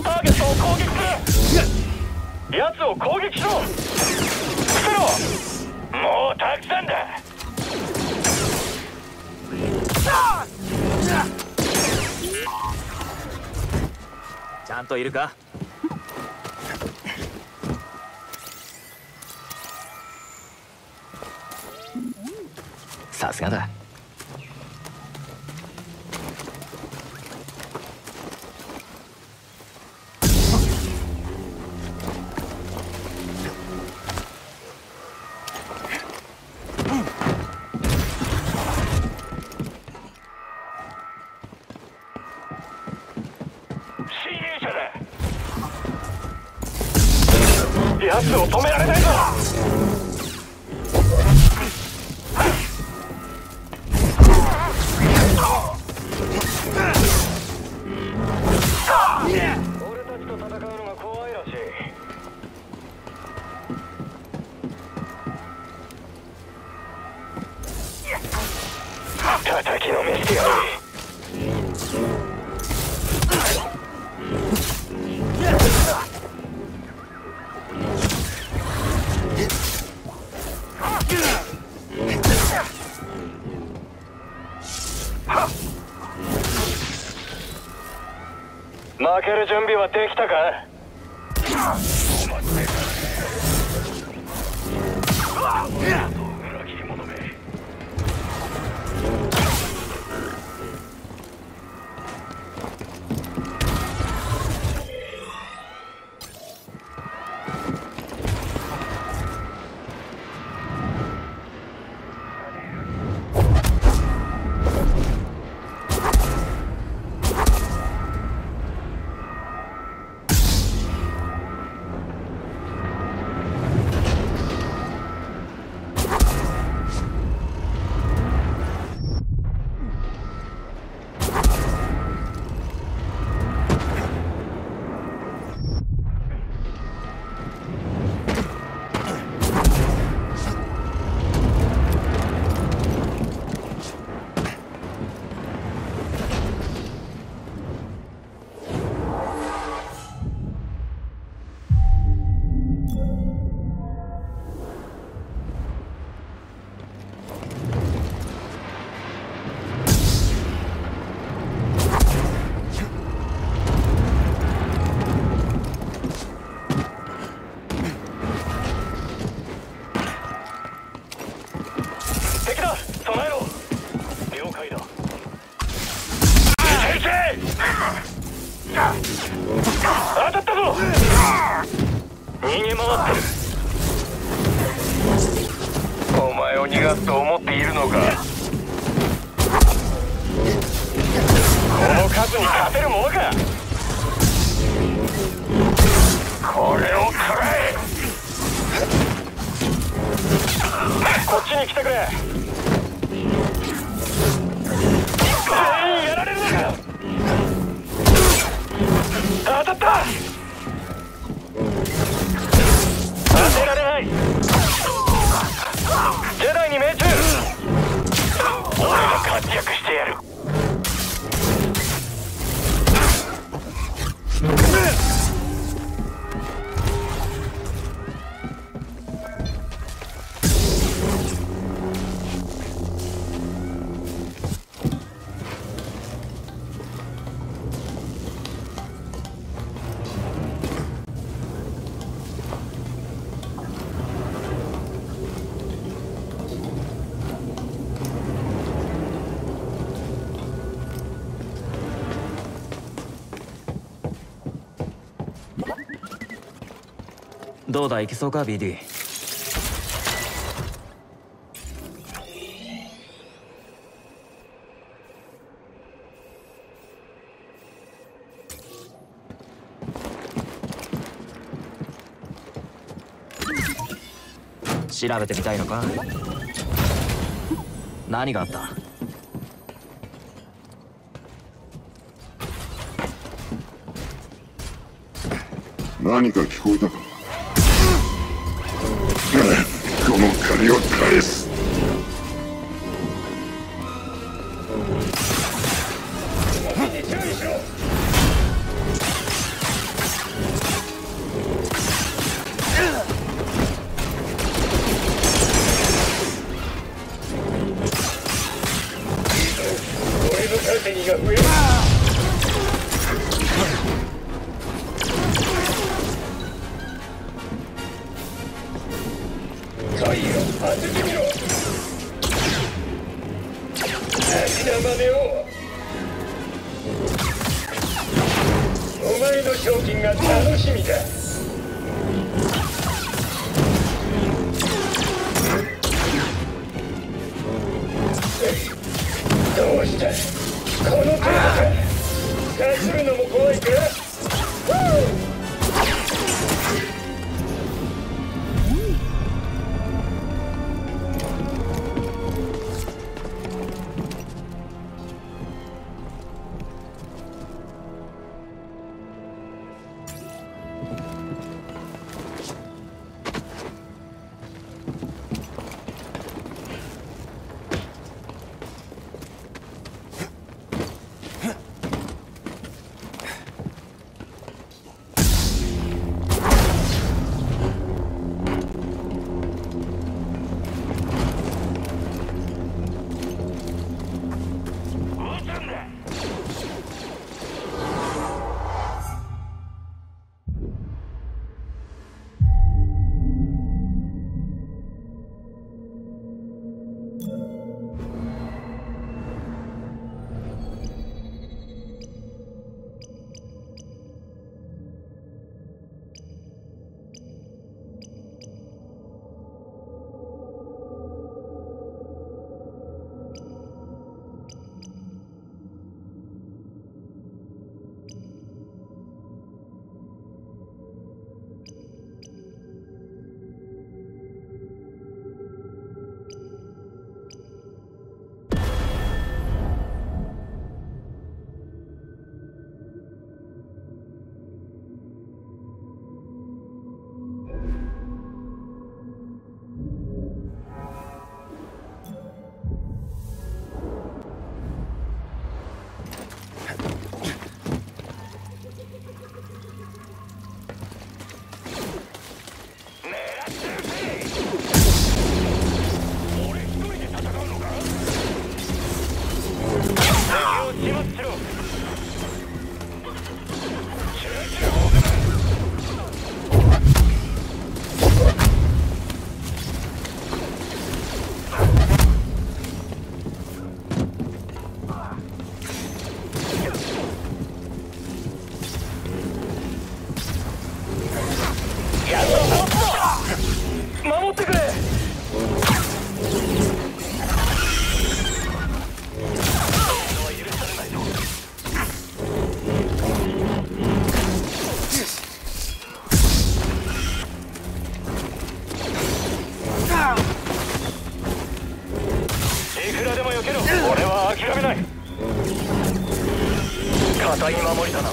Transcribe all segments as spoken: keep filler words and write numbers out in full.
ターゲットを攻撃する。奴を攻撃しろ。伏せろ。もうたくさんだ。 ちゃんといるか？さすがだ。 奴を止められないぞ。俺たちと戦うのが怖いらしい。叩きのめしてやる。負ける準備はできたか？裏切り者め。当たったぞ。逃げ回ってる。お前を逃がすと思っているのか。この数に勝てるものか。これを食らえ。こっちに来てくれ。全員やられるのか。当たった。当てられない。ジェダイに命中。俺が活躍してやる。 どうだ、いけそうか ビーディー。 調べてみたいのか。何があった。 何か聞こえたか。この借りを返す。 賞金が楽しみだ。どうした、この程度か。かするのも怖いか。 堅い守りだな。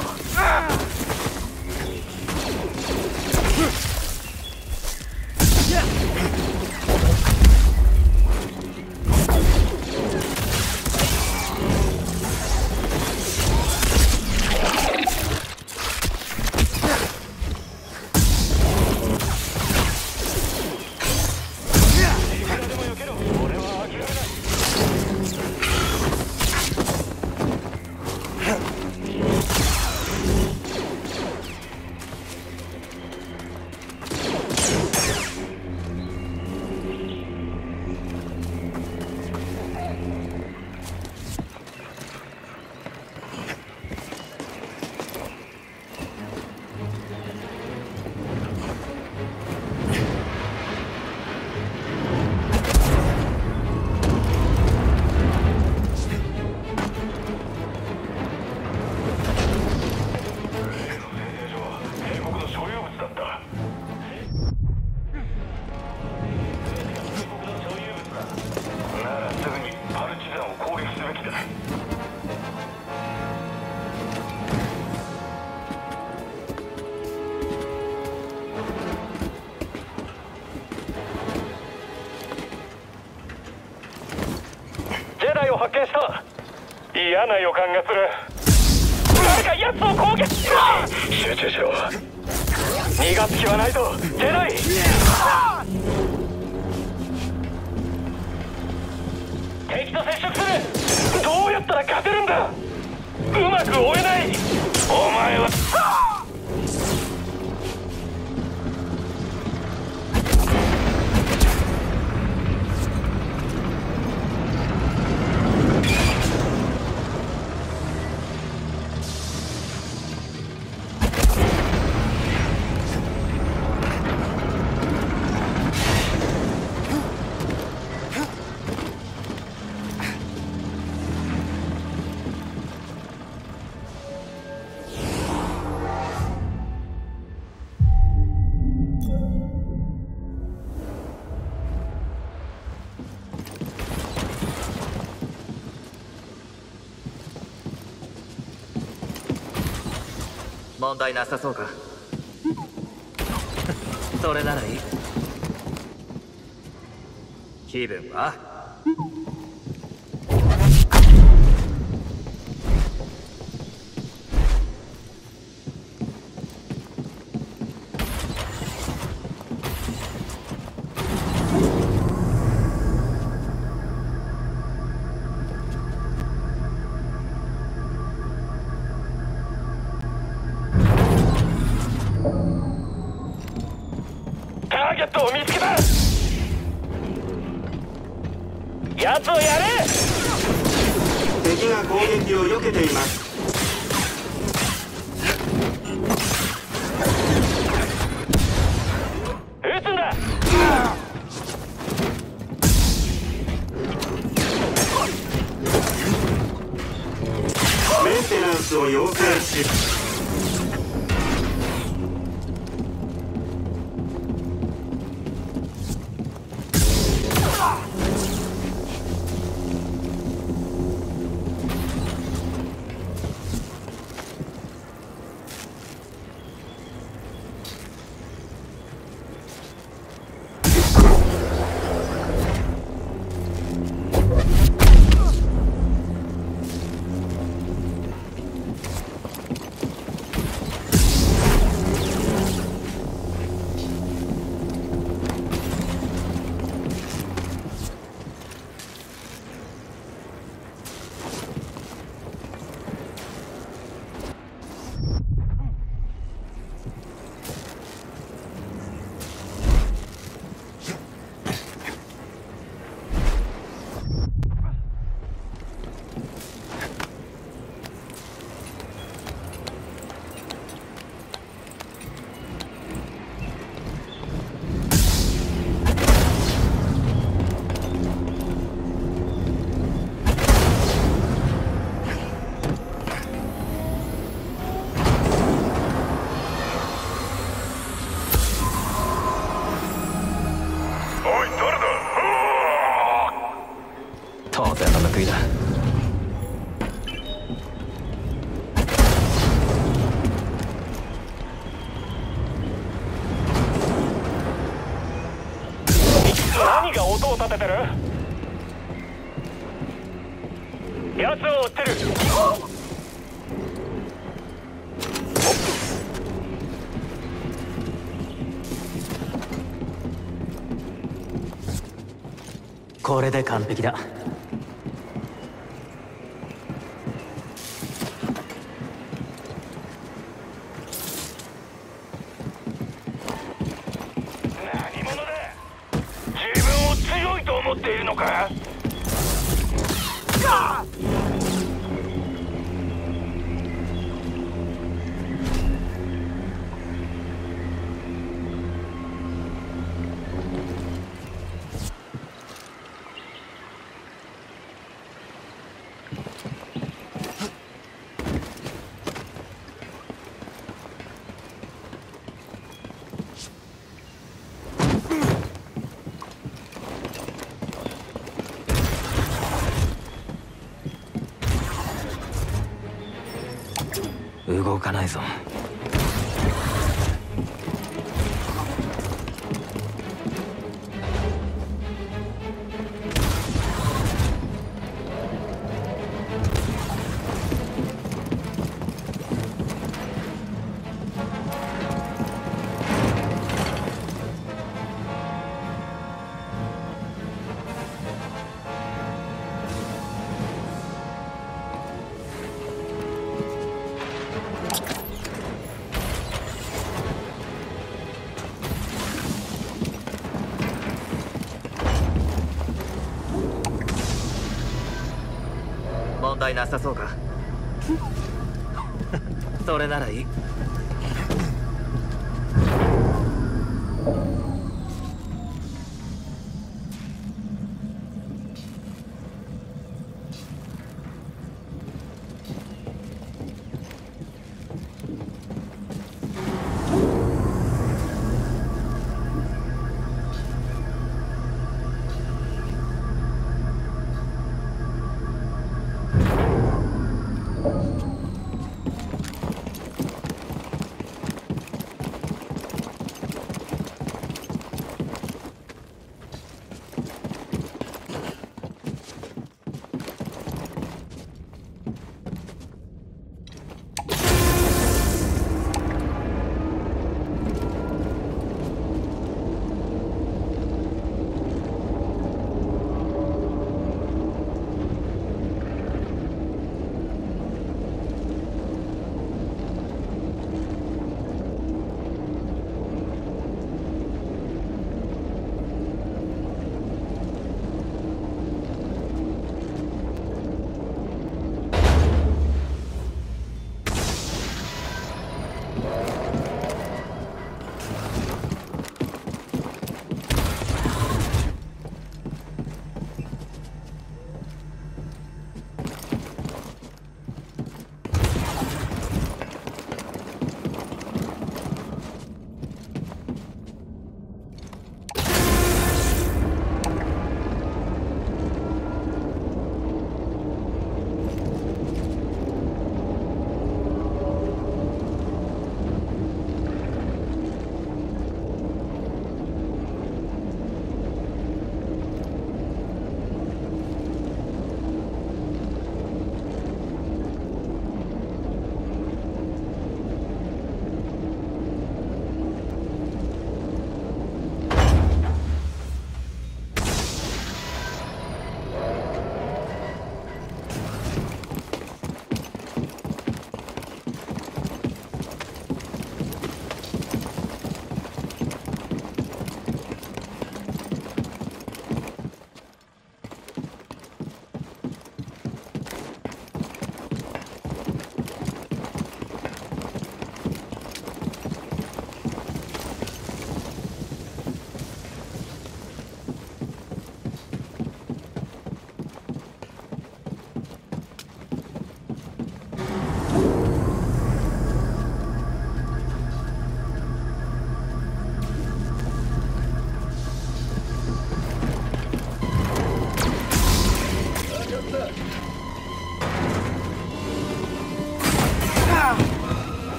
発見した。嫌な予感がする。誰か奴を攻撃しろ。集中しろ。逃がす気はないぞジェダイ。敵と接触する。どうやったら勝てるんだ。うまく追えない。お前は問題なさそうか。それならいい。気分はターゲットを見つけた。奴をやれ。 敵が攻撃を避けています。 撃つんだ。 メンテナンスを要請し、 当然の報いだ。 何が音を立ててる。奴を追ってる。 これで完璧だ。 何者だ。自分を強いと思っているのか。 動かないぞ。問題なさそうか。それならいい。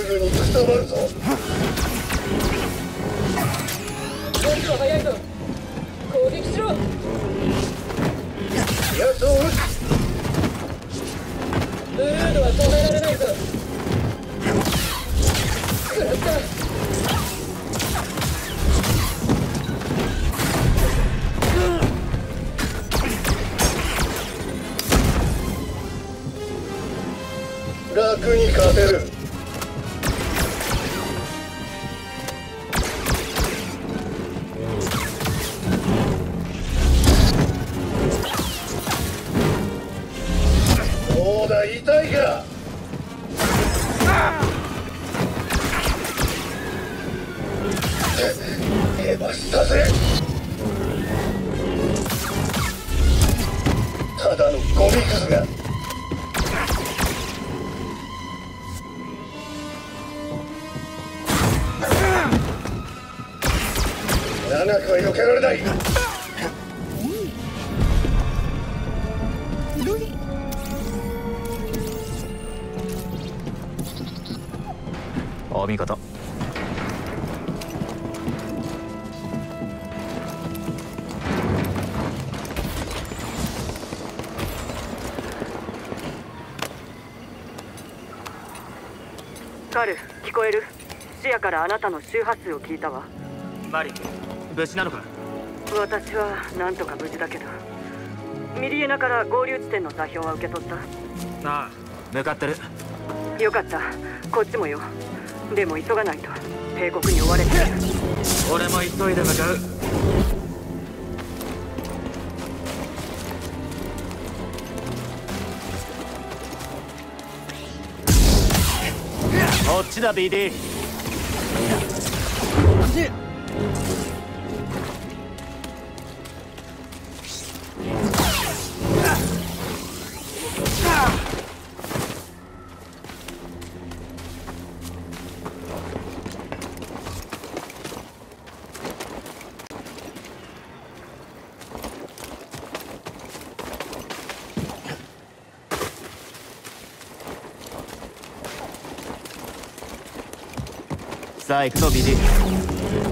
空にくたばるぞ。動きは早いぞ。攻撃しろ。奴を撃つ。ブルードは止められないぞ。食らった。楽に勝てる。どうだ、痛いか。へばしたぜ。ただのゴミくずが。長くは避けられない。 お見事。 カル、聞こえる？視野からあなたの周波数を聞いたわ。 マリ、無事なのか？ 私はなんとか無事だけど、ミリエナから合流地点の座標は受け取った？ ああ、向かってる。 よかった、こっちもよ。でも急がないと帝国に追われてる。 俺も急いで向かう。こっちだ ビーディー。さあ行くぞ ビーディー。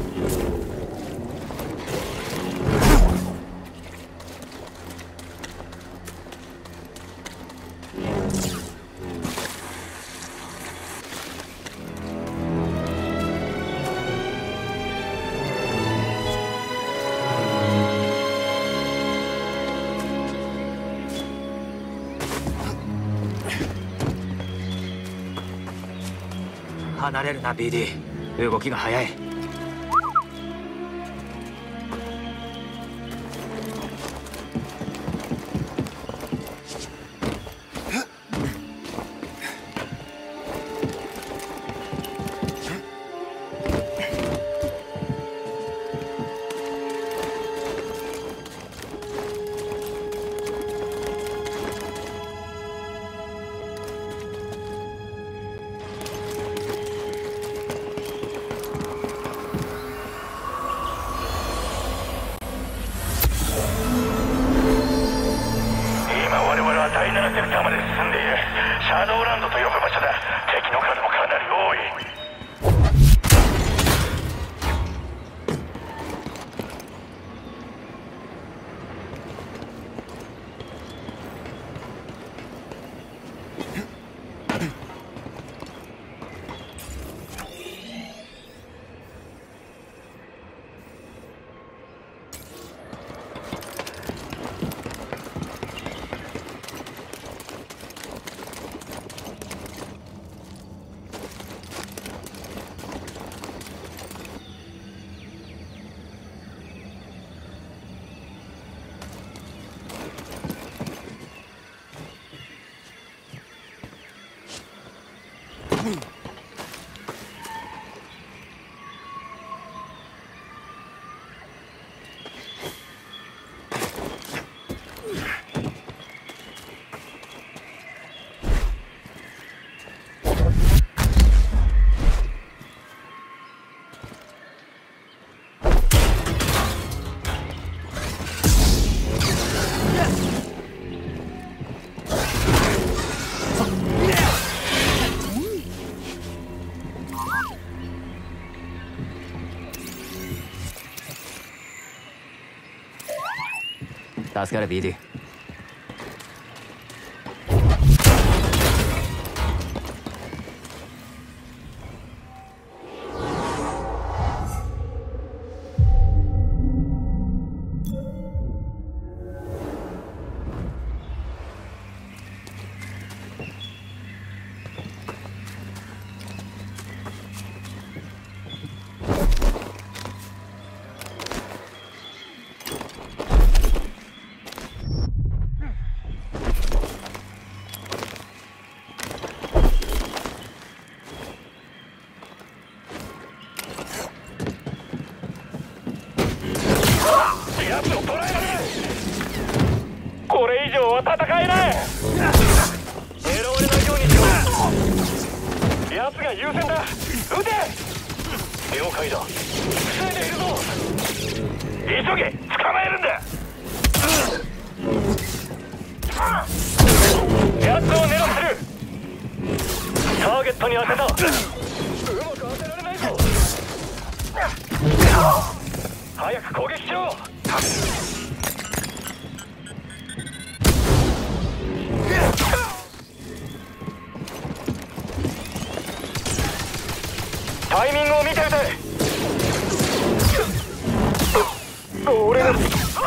離れるな ビーディー。動きが速い。 だいななセクターまで進んでいる。シャドウランドと呼ぶ場所だ。敵の数もかなり多い。 助かる ビーディー。 奴を捕らえられない。これ以上は戦えない。狙われないようにしろ。奴が優先だ。撃て。了解だ。防いでいるぞ。急げ。捕まえるんだ。奴を狙ってる。ターゲットに当てた。うまく当てられないぞ。早く攻撃しろ。タイミングを見て撃て。俺が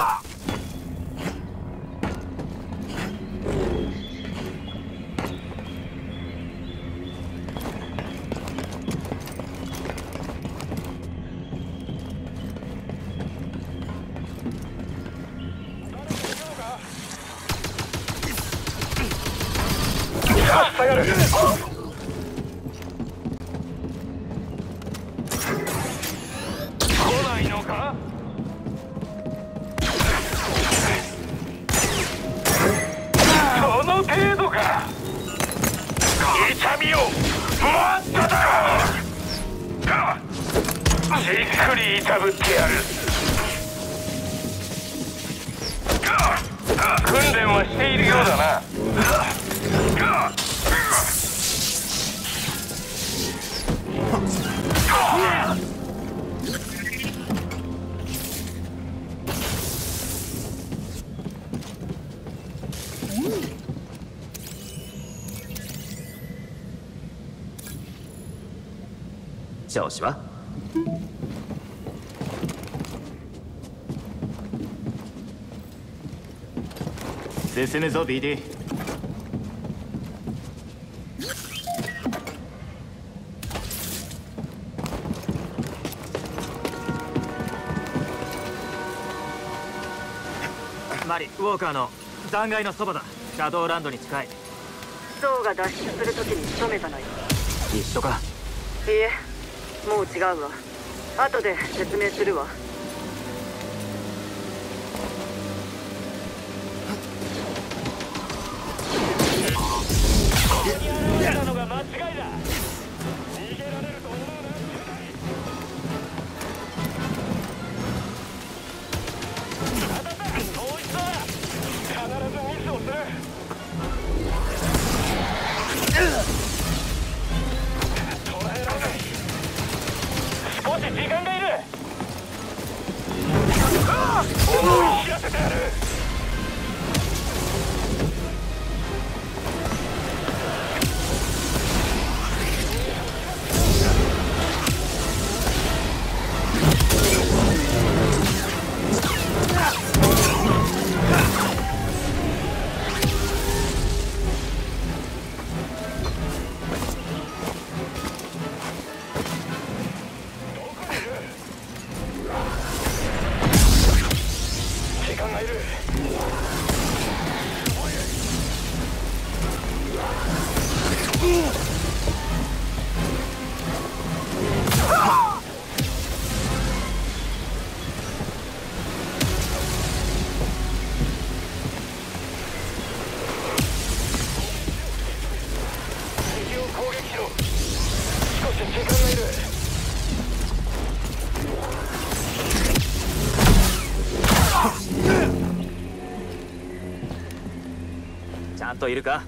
下がる。来ないのか。その程度か。痛みをもっとだ。じっくりいたぶってやる。訓練はしているようだな。 調子は？進むぞ ビーディー。マリ、ウォーカーの残骸のそばだ。シャドウランドに近い。 ゾウが脱出するときに仕留めたのよ。 一緒か？ いいえ、もう違うわ。後で説明するわ。 逃げられるのが間違いだ。逃げられると思うな。当たった。統一だ。必ずミスをする。捕らえられない。少し時間がいる。思い知らせてやる。時間がいる。敵を攻撃しろ。少し時間がいる。 ちゃんといるか？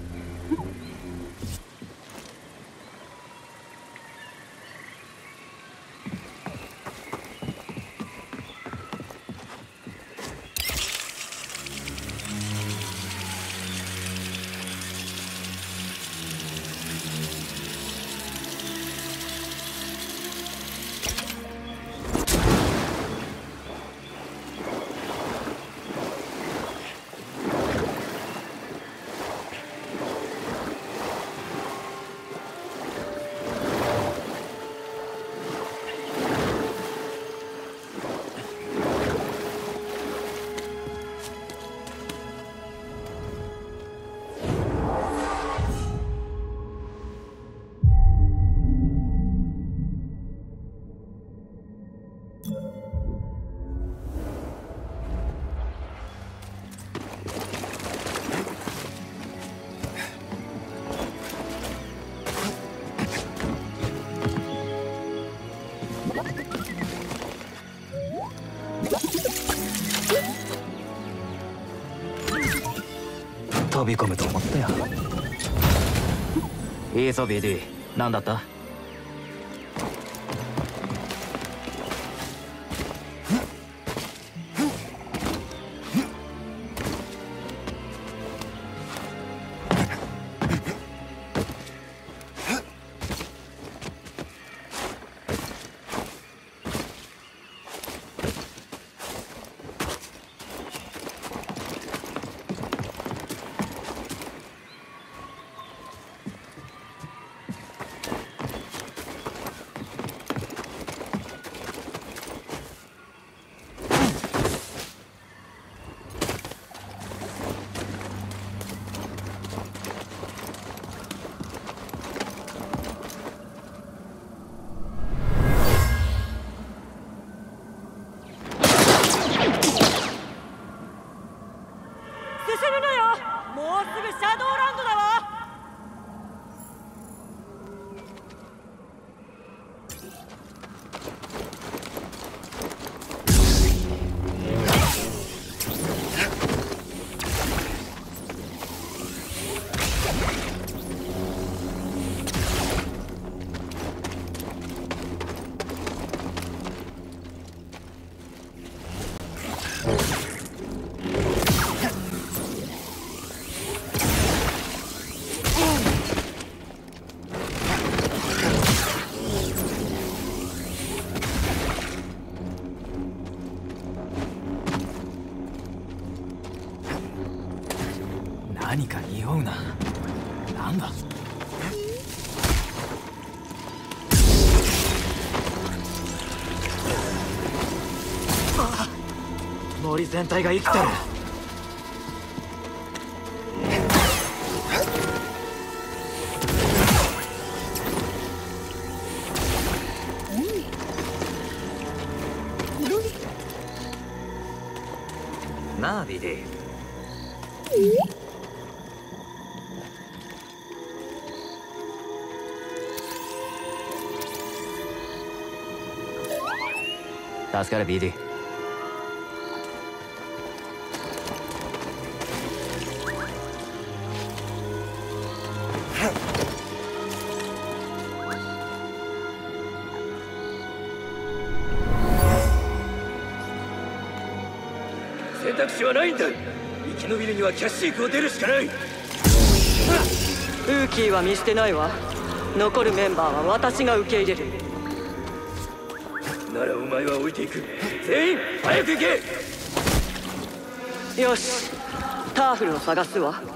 飛び込むと思ったよ。いいぞ ビーディー、 何だった？何か匂うな。なんだ？あ、森全体が生きてる。なあビリー、助かる ビーディー。 選択肢はないんだ。生き延びるにはキャッシークを出るしかない。 ウーキーは見捨てないわ。残るメンバーは私が受け入れる。 ならお前は置いていく。全員早く行け。 よし、ターフルを探すわ。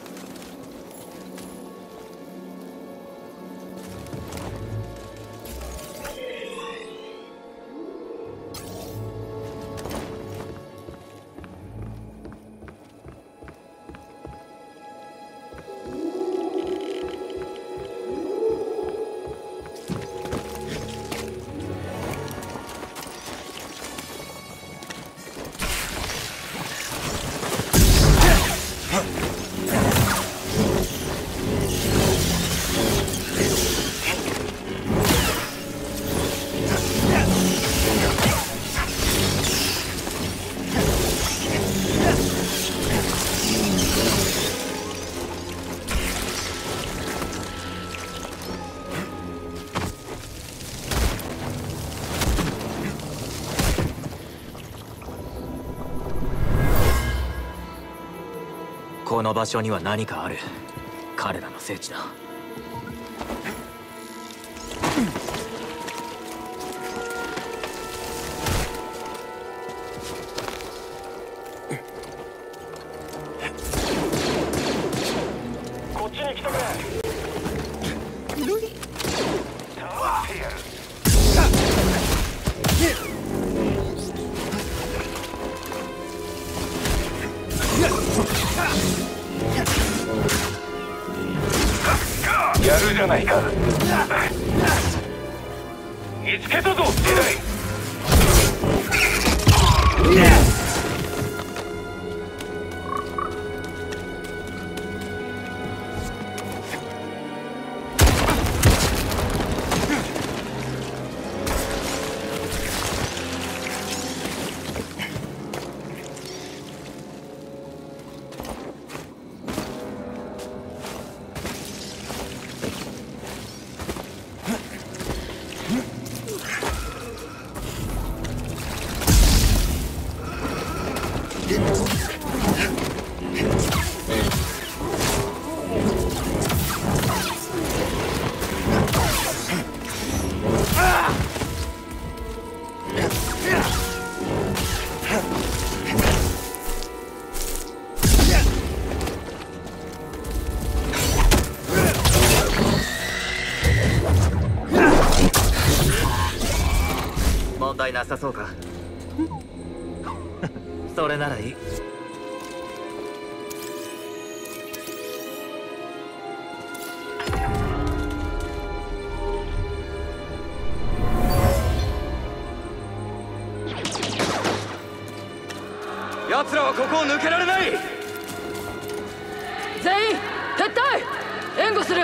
この場所には何かある。彼らの聖地だ。 こっちに来てくれ。やるじゃないか。見つけたぞ、ジェダイ。 題なさそうか。それならいい。 奴らはここを抜けられない。 全員撤退。援護する。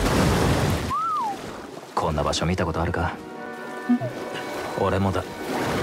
こんな場所見たことあるか？俺もだ。